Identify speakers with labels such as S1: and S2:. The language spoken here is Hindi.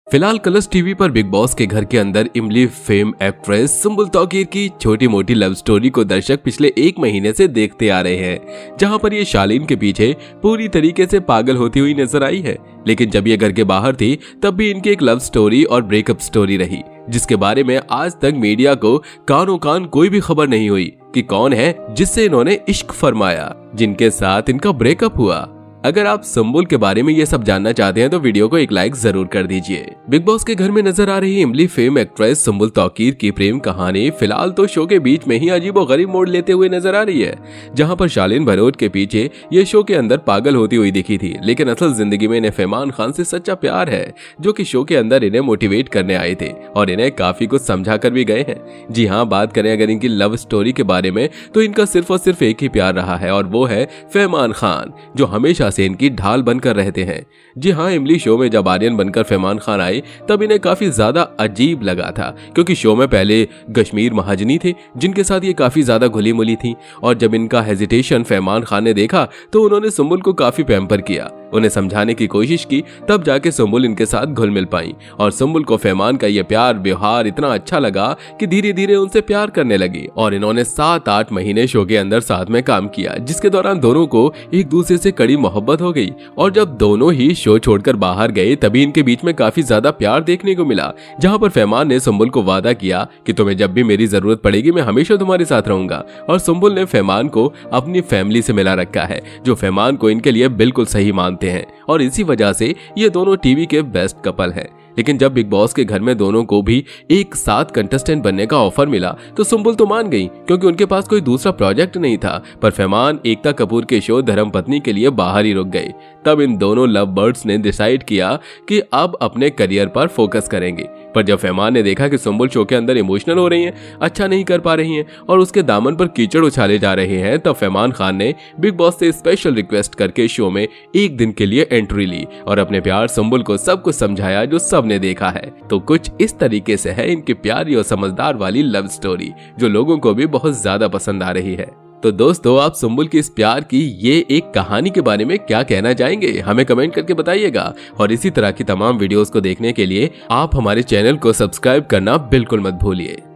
S1: फिलहाल कलर्स टीवी पर बिग बॉस के घर के अंदर इमली फेम एक्ट्रेस सुंबुल तौकीर की छोटी मोटी लव स्टोरी को दर्शक पिछले 1 महीने से देखते आ रहे हैं, जहां पर ये शालीन के पीछे पूरी तरीके से पागल होती हुई नजर आई है। लेकिन जब ये घर के बाहर थी तब भी इनकी एक लव स्टोरी और ब्रेकअप स्टोरी रही, जिसके बारे में आज तक मीडिया को कानों कान कोई भी खबर नहीं हुई कि कौन है जिससे इन्होंने इश्क फरमाया, जिनके साथ इनका ब्रेकअप हुआ। अगर आप सुंबुल के बारे में ये सब जानना चाहते हैं तो वीडियो को एक लाइक जरूर कर दीजिए। बिग बॉस के घर में नजर आ रही इमली फेम एक्ट्रेस सुंबुल तौकीर की प्रेम कहानी फिलहाल तो शो के बीच में ही अजीबोगरीब मोड़ लेते हुए नजर आ रही है, जहां पर शालीन भरोट के पीछे ये शो के अंदर पागल होती हुई दिखी थी, लेकिन असल जिंदगी में इन्हें फरमान खान से सच्चा प्यार है, जो कि शो के अंदर इन्हें मोटिवेट करने आए थे और इन्हें काफी कुछ समझा कर भी गए हैं। जी हाँ, बात करें अगर इनकी लव स्टोरी के बारे में तो इनका सिर्फ और सिर्फ एक ही प्यार रहा है और वो है फरमान खान, जो हमेशा से इनकी ढाल बनकर रहते हैं। जी हाँ, इमली शो में जब आर्यन बनकर फरमान खान आए तब इन्हें काफी ज्यादा अजीब लगा था, क्योंकि शो में पहले कश्मीर महाजनी थे जिनके साथ ये काफी ज्यादा घुली मुली थी, और जब इनका हेजिटेशन फरमान खान ने देखा तो उन्होंने सुंबुल को काफी पैम्पर किया, उन्हें समझाने की कोशिश की, तब जाके सुंबुल इनके साथ घुल मिल पाई और सुंबुल को फरमान का ये प्यार व्यवहार इतना अच्छा लगा कि धीरे धीरे उनसे प्यार करने लगी और इन्होंने 7-8 महीने शो के अंदर साथ में काम किया, जिसके दौरान दोनों को एक दूसरे से कड़ी मोहब्बत हो गई। और जब दोनों ही शो छोड़कर बाहर गए तभी इनके बीच में काफी ज्यादा प्यार देखने को मिला, जहां पर फरमान ने सुंबुल को वादा किया कि तुम्हें जब भी मेरी जरूरत पड़ेगी मैं हमेशा तुम्हारे साथ रहूंगा, और सुंबुल ने फरमान को अपनी फैमिली से मिला रखा है, जो फरमान को इनके लिए बिल्कुल सही मानते हैं और इसी वजह से ये दोनों टीवी के बेस्ट कपल हैं। लेकिन जब बिग बॉस के घर में दोनों को भी एक साथ कंटेस्टेंट बनने का ऑफर मिला तो सुंबुल तो मान गई, क्योंकि उनके पास कोई दूसरा प्रोजेक्ट नहीं था, पर फरमान एकता कपूर के शो धर्मपत्नी के लिए बाहर ही रुक गए। तब इन दोनों लव बर्ड्स ने डिसाइड किया कि अब अपने करियर पर फोकस करेंगे। पर जब फरमान ने देखा कि सुंबुल शो के अंदर इमोशनल हो रही हैं, अच्छा नहीं कर पा रही हैं और उसके दामन पर कीचड़ उछाले जा रहे हैं, तब फरमान खान ने बिग बॉस से स्पेशल रिक्वेस्ट करके शो में 1 दिन के लिए एंट्री ली और अपने प्यार सुंबुल को सब कुछ समझाया जो सबने देखा है। तो कुछ इस तरीके से है इनकी प्यारी और समझदार वाली लव स्टोरी, जो लोगों को भी बहुत ज्यादा पसंद आ रही है। तो दोस्तों, आप सुंबुल की इस प्यार की ये एक कहानी के बारे में क्या कहना चाहेंगे, हमें कमेंट करके बताइएगा। और इसी तरह की तमाम वीडियोस को देखने के लिए आप हमारे चैनल को सब्सक्राइब करना बिल्कुल मत भूलिए।